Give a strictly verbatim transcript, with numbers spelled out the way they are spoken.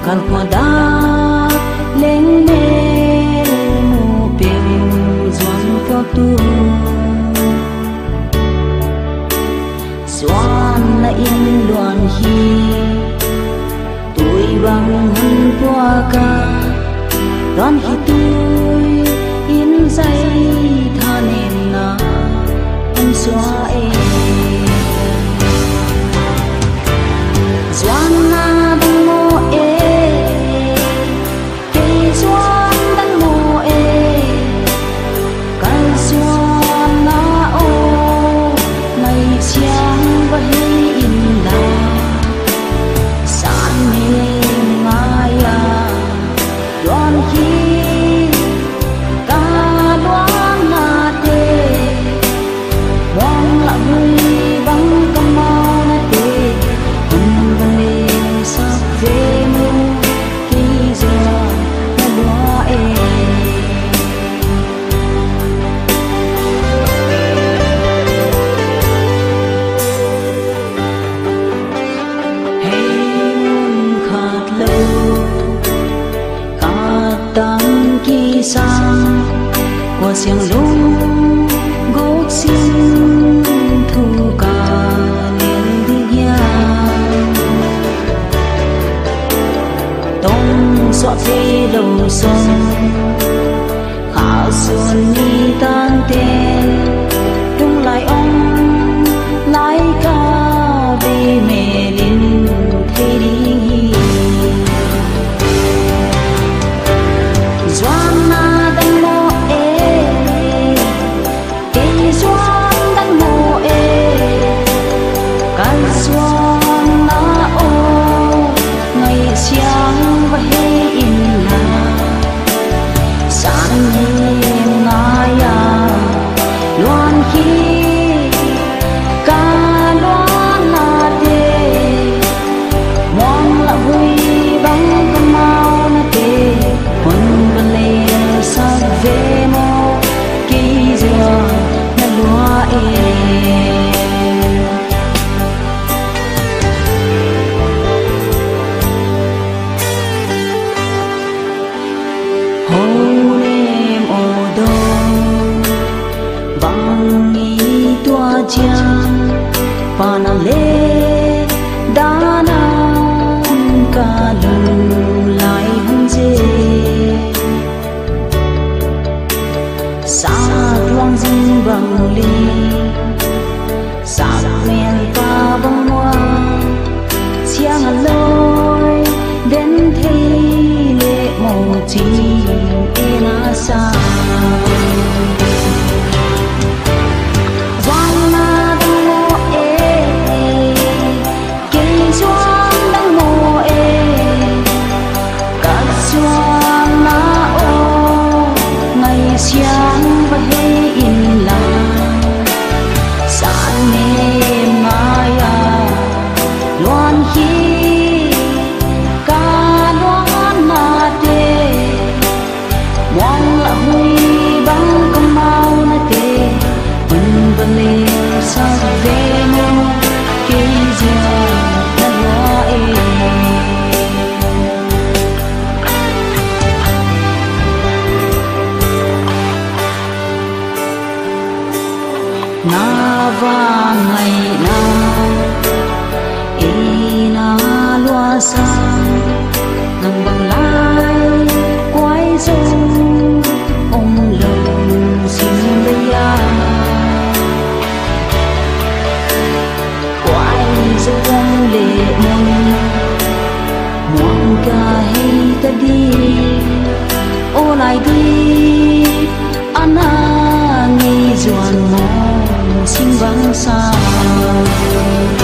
kan qua da leng mel mu pem doan po tu doan na in luan hi tôi bang hun qua ca doan hi tôi in say thanen na em xóa em doan na bang mo e ke doan bang mo e kan doan na o mai chiang và hi in da san me maya doan hi sang qua xiang lung gốc xin thu cả liền đi ya đông xóa phê đầu sông khá xuân đi tan tên đông lại ông lại ca về mẹ linh thấy đi doan na dan mo e ke doan dan mo e kan doan na o ngày xiang và he in na san ni na ya loan khi ca loan na te mong la hui bang con mau na te sa ve mo ki giờ na lúa e hôn em ô đô bằng ni tua chiang pa na le da na ca lu lại hung dê loang dinh bằng ly sạc men pa băng hoa chiang lối đến thấy lệ mồ chi e na sa doan na băng mo e ke doan băng mo e cả doan na o ngày xiang và he in la san me maya loan hi ca loan na te mong la hui bang con mau na te un bale sa ve mo ke giờ na lo e na va ngày na e na loa sa ngang bằng lai quay dung ông lồng xin bây ya quay dung lệ mong mong ca hay ta đi ô lại đi ana nghi doan mo xin vắng xa